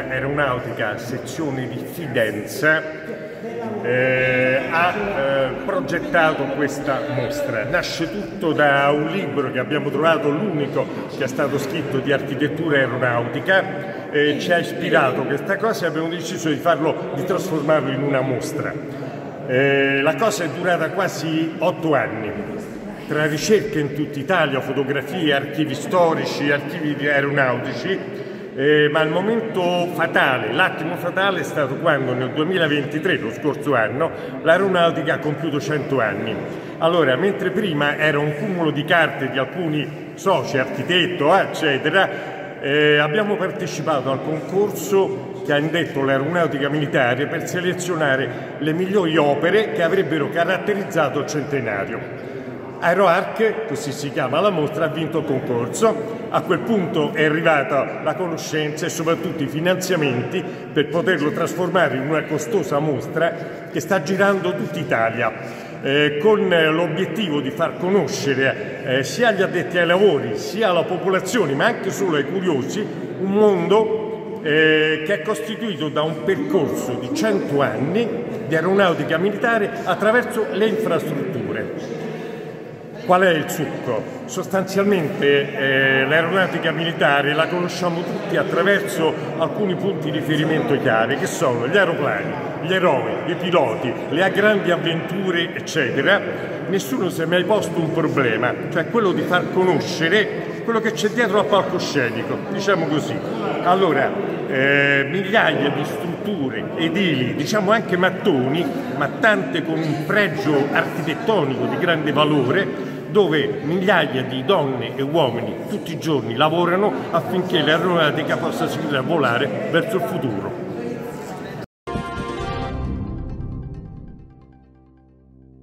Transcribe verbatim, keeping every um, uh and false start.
Aeronautica sezione di Fidenza eh, ha eh, progettato questa mostra. Nasce tutto da un libro che abbiamo trovato, l'unico che è stato scritto di architettura aeronautica, eh, ci ha ispirato questa cosa e abbiamo deciso di farlo, di trasformarlo in una mostra. Eh, la cosa è durata quasi otto anni, tra ricerche in tutta Italia, fotografie, archivi storici, archivi aeronautici. Eh, ma il momento fatale, l'attimo fatale è stato quando nel duemilaventitré, lo scorso anno, l'aeronautica ha compiuto cento anni. Allora, mentre prima era un cumulo di carte di alcuni soci, architetto, eccetera, eh, abbiamo partecipato al concorso che ha indetto l'Aeronautica Militare per selezionare le migliori opere che avrebbero caratterizzato il centenario. AeroArc, così si chiama la mostra, ha vinto il concorso. A quel punto è arrivata la conoscenza e soprattutto i finanziamenti per poterlo trasformare in una costosa mostra che sta girando tutta Italia, eh, con l'obiettivo di far conoscere eh, sia agli addetti ai lavori sia alla popolazione, ma anche solo ai curiosi, un mondo eh, che è costituito da un percorso di cento anni di aeronautica militare attraverso le infrastrutture. Qual è il succo? Sostanzialmente eh, l'aeronautica militare la conosciamo tutti attraverso alcuni punti di riferimento chiave, che sono gli aeroplani, gli eroi, i piloti, le grandi avventure, eccetera. Nessuno si è mai posto un problema, cioè quello di far conoscere quello che c'è dietro al palcoscenico, diciamo così. Allora, eh, migliaia di strutture edili, diciamo anche mattoni, ma tante con un pregio architettonico di grande valore, dove migliaia di donne e uomini tutti i giorni lavorano affinché l'aeronautica possa seguire a volare verso il futuro.